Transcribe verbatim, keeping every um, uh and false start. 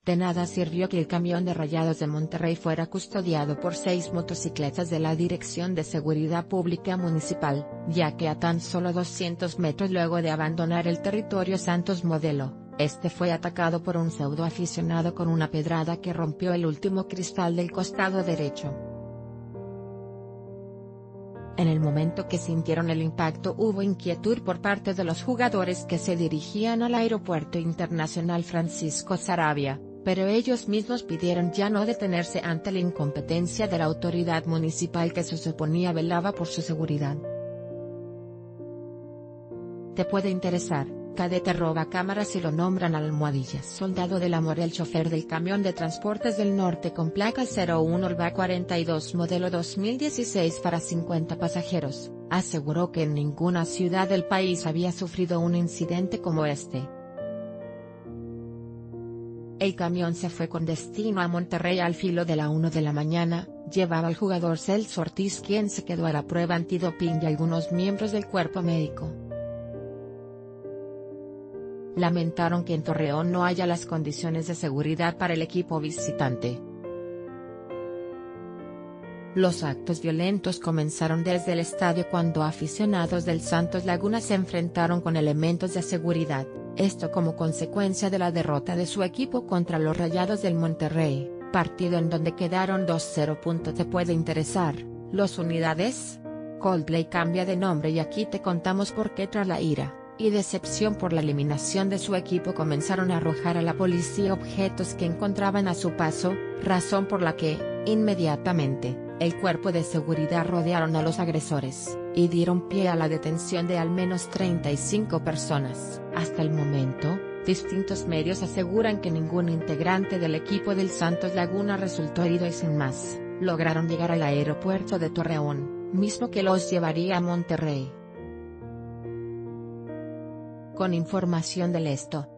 De nada sirvió que el camión de Rayados de Monterrey fuera custodiado por seis motocicletas de la Dirección de Seguridad Pública Municipal, ya que a tan solo doscientos metros luego de abandonar el territorio Santos Modelo, este fue atacado por un pseudo aficionado con una pedrada que rompió el último cristal del costado derecho. En el momento que sintieron el impacto hubo inquietud por parte de los jugadores que se dirigían al Aeropuerto Internacional Francisco Saravia, pero ellos mismos pidieron ya no detenerse ante la incompetencia de la autoridad municipal que se suponía velaba por su seguridad. Te puede interesar. Cadete roba cámaras y lo nombran almohadillas. Soldado del amor. El chofer del camión de Transportes del Norte con placa cero uno L B A cuarenta y dos modelo dos mil dieciséis para cincuenta pasajeros, aseguró que en ninguna ciudad del país había sufrido un incidente como este. El camión se fue con destino a Monterrey al filo de la una de la mañana, llevaba al jugador Celso Ortiz, quien se quedó a la prueba antidoping y algunos miembros del cuerpo médico. Lamentaron que en Torreón no haya las condiciones de seguridad para el equipo visitante. Los actos violentos comenzaron desde el estadio cuando aficionados del Santos Laguna se enfrentaron con elementos de seguridad, esto como consecuencia de la derrota de su equipo contra los Rayados del Monterrey, partido en donde quedaron dos cero. Te puede interesar, ¿los unidades? Coldplay cambia de nombre y aquí te contamos por qué. Tras la ira y decepción por la eliminación de su equipo comenzaron a arrojar a la policía objetos que encontraban a su paso, razón por la que, inmediatamente, el cuerpo de seguridad rodearon a los agresores, y dieron pie a la detención de al menos treinta y cinco personas. Hasta el momento, distintos medios aseguran que ningún integrante del equipo del Santos Laguna resultó herido y sin más, lograron llegar al aeropuerto de Torreón, mismo que los llevaría a Monterrey. Con información del Esto.